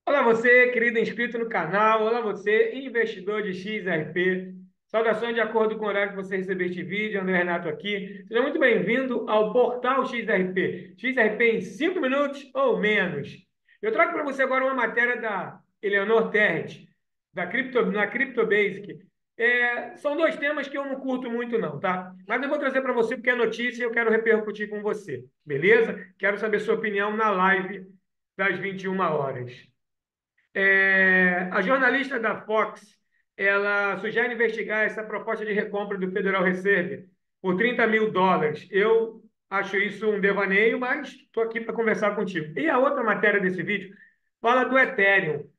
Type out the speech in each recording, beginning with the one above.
Olá você, querido inscrito no canal. Olá você, investidor de XRP. Saudações de acordo com o horário que você recebeu este vídeo. André Renato aqui. Seja muito bem-vindo ao portal XRP. XRP em 5 minutos ou menos. Eu trago para você agora uma matéria da Eleanor Terret, na CryptoBasic. São dois temas que eu não curto muito não, tá? Mas eu vou trazer para você porque é notícia e eu quero repercutir com você, beleza? Quero saber sua opinião na live das 21 horas. A jornalista da Fox, ela sugere investigar essa proposta de recompra do Federal Reserve por US$ 30.000. Eu acho isso um devaneio, mas estou aqui para conversar contigo. E a outra matéria desse vídeo fala do Ethereum.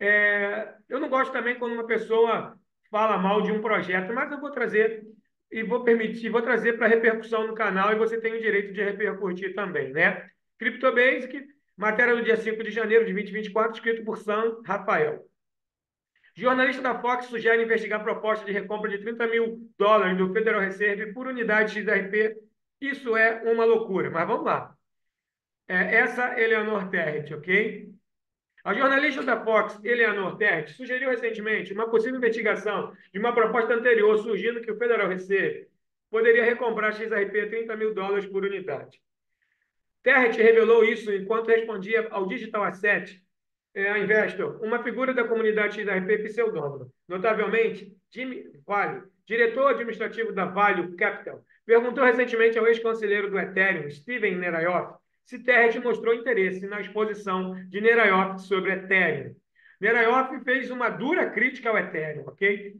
Eu não gosto também quando uma pessoa fala mal de um projeto, mas eu vou trazer e vou trazer para repercussão no canal e você tem o direito de repercutir também, né? CryptoBasic, matéria do dia 5 de janeiro de 2024, escrito por Sam Rafael. Jornalista da Fox sugere investigar proposta de recompra de US$ 30.000 do Federal Reserve por unidade XRP. Isso é uma loucura, mas vamos lá. Essa é Eleanor Terret, ok? A jornalista da Fox, Eleanor Terret, sugeriu recentemente uma possível investigação de uma proposta anterior surgindo que o Federal Reserve poderia recomprar XRP a US$ 30.000 por unidade. Terret revelou isso enquanto respondia ao Digital Asset Investor, uma figura da comunidade XRP pseudônima. Notavelmente, Jimmy Vale, diretor administrativo da Value Capital, perguntou recentemente ao ex-conselheiro do Ethereum, Steven Nerayoff, se Terret mostrou interesse na exposição de Nerayoff sobre Ethereum. Nerayoff fez uma dura crítica ao Ethereum, ok?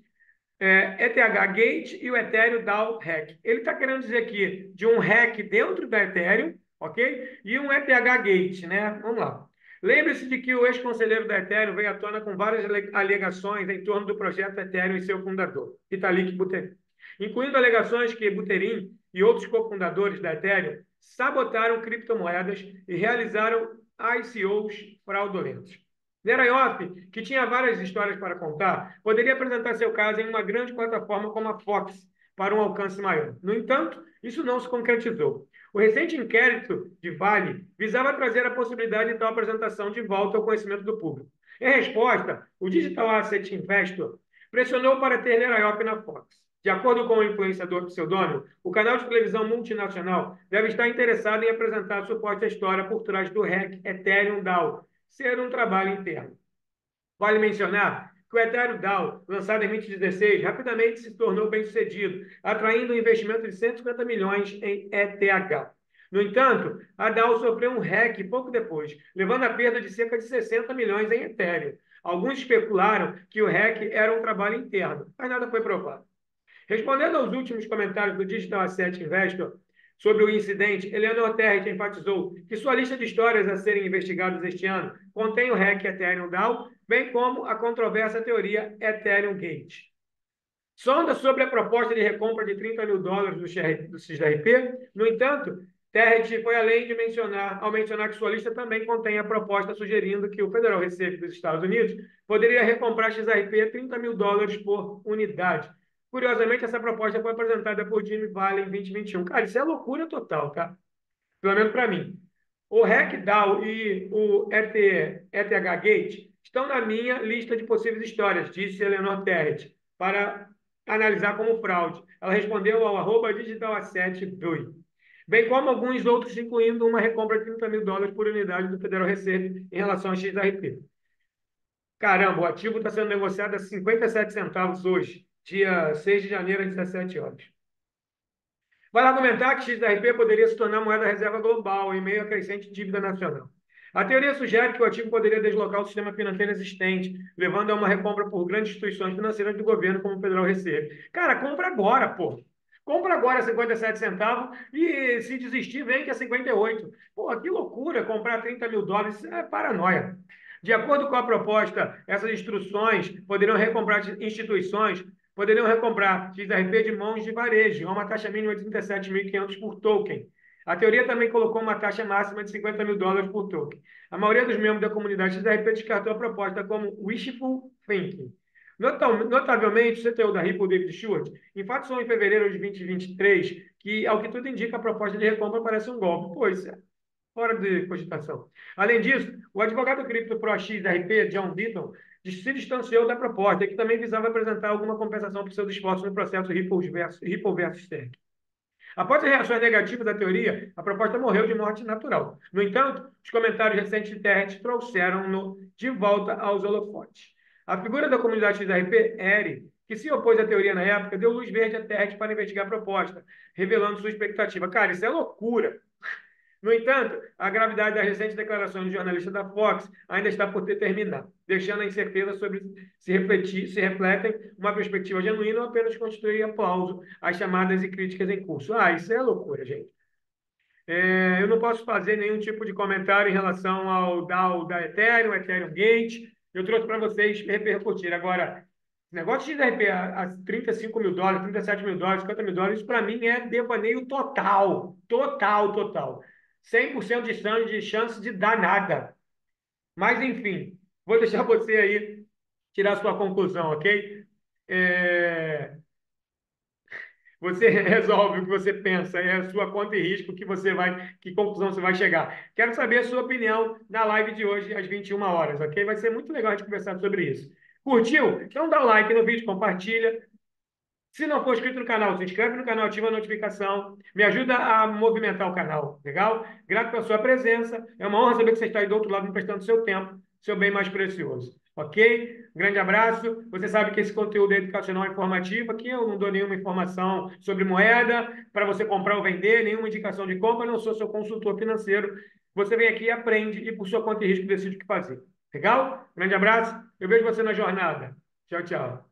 ETH Gate e o Ethereum DAO Hack. Ele está querendo dizer aqui de um hack dentro da Ethereum, ok? E um ETH Gate, né? Vamos lá. Lembre-se de que o ex-conselheiro da Ethereum veio à tona com várias alegações em torno do projeto Ethereum e seu fundador, Vitalik Buterin, incluindo alegações que Buterin e outros cofundadores da Ethereum sabotaram criptomoedas e realizaram ICOs fraudulentos. Nerayoff, que tinha várias histórias para contar, poderia apresentar seu caso em uma grande plataforma como a Fox para um alcance maior. No entanto, isso não se concretizou. O recente inquérito de Vale visava trazer a possibilidade de tal apresentação de volta ao conhecimento do público. Em resposta, o Digital Asset Investor pressionou para ter Nerayoff na Fox. De acordo com o influenciador pseudônimo, o canal de televisão multinacional deve estar interessado em apresentar a suposta história por trás do hack Ethereum DAO, ser um trabalho interno. Vale mencionar que o Ethereum DAO, lançado em 2016, rapidamente se tornou bem-sucedido, atraindo um investimento de 150 milhões em ETH. No entanto, a DAO sofreu um hack pouco depois, levando à perda de cerca de 60 milhões em Ethereum. Alguns especularam que o hack era um trabalho interno, mas nada foi provado. Respondendo aos últimos comentários do Digital Asset Investor sobre o incidente, Eleanor Terret enfatizou que sua lista de histórias a serem investigadas este ano contém o hack Ethereum DAO, bem como a controversa teoria Ethereum Gate. Sonda sobre a proposta de recompra de US$ 30.000 do XRP. No entanto, Terret foi além de ao mencionar que sua lista também contém a proposta sugerindo que o Federal Reserve dos Estados Unidos poderia recomprar XRP a US$ 30.000 por unidade. Curiosamente, essa proposta foi apresentada por Jimmy Vale em 2021. Cara, isso é loucura total, tá? Pelo menos para mim. O HackDAO e o ETH Gate estão na minha lista de possíveis histórias, disse Eleanor Terret, para analisar como fraude. Ela respondeu ao @digitalasset2, bem como alguns outros, incluindo uma recompra de US$ 30.000 por unidade do Federal Reserve em relação ao XRP. Caramba, o ativo está sendo negociado a 57 centavos hoje, dia 6 de janeiro, às 17 horas. Vale argumentar que XRP poderia se tornar moeda reserva global em meio à crescente dívida nacional. A teoria sugere que o ativo poderia deslocar o sistema financeiro existente, levando a uma recompra por grandes instituições financeiras do governo, como o Federal Reserve. Cara, compra agora, pô. Compra agora 57 centavos e, se desistir, vende a 58. Pô, que loucura comprar US$ 30.000. Isso é paranoia. De acordo com a proposta, essas instruções poderiam recomprar instituições, poderiam recomprar XRP de mãos de varejo, a uma taxa mínima de 37.500 por token. A teoria também colocou uma taxa máxima de US$ 50.000 por token. A maioria dos membros da comunidade XRP descartou a proposta como wishful thinking. Notavelmente, o CTO da Ripple, David Schwartz, enfatizou em fevereiro de 2023 que, ao que tudo indica, a proposta de recompra parece um golpe. Pois é. fora de cogitação. Além disso, o advogado cripto ProXRP, John Beaton, se distanciou da proposta, que também visava apresentar alguma compensação por seus esforços no processo Ripple versus Stake. Após as reações negativas da teoria, a proposta morreu de morte natural. No entanto, os comentários recentes de Terret trouxeram-no de volta aos holofotes. A figura da comunidade XRP, Eri, que se opôs à teoria na época, deu luz verde a Terret para investigar a proposta, revelando sua expectativa. Cara, isso é loucura! No entanto, a gravidade das recentes declarações do jornalista da Fox ainda está por determinar, deixando a incerteza sobre se refletem uma perspectiva genuína ou apenas constituir aplauso às chamadas e críticas em curso. Isso é loucura, gente. Eu não posso fazer nenhum tipo de comentário em relação ao DAO da Ethereum, Ethereum Gate. Eu trouxe para vocês repercutir. Agora, negócio de XRP a 35 mil dólares, 37 mil dólares, 50 mil dólares, isso para mim é devaneio total. Total, total. 100% de chance de dar nada. Mas, enfim, vou deixar você aí tirar sua conclusão, ok? Você resolve o que você pensa, é a sua conta e risco que conclusão você vai chegar. Quero saber a sua opinião na live de hoje, às 21 horas, ok? Vai ser muito legal a gente conversar sobre isso. Curtiu? Então dá um like no vídeo, compartilha. Se não for inscrito no canal, se inscreve no canal, ativa a notificação. Me ajuda a movimentar o canal, legal? Grato pela sua presença. É uma honra saber que você está aí do outro lado me prestando seu tempo, seu bem mais precioso. Ok? Grande abraço. Você sabe que esse conteúdo é educacional e informativo. Aqui eu não dou nenhuma informação sobre moeda para você comprar ou vender, nenhuma indicação de compra. Não sou seu consultor financeiro. Você vem aqui e aprende e, por sua conta e risco, decide o que fazer. Legal? Grande abraço. Eu vejo você na jornada. Tchau, tchau.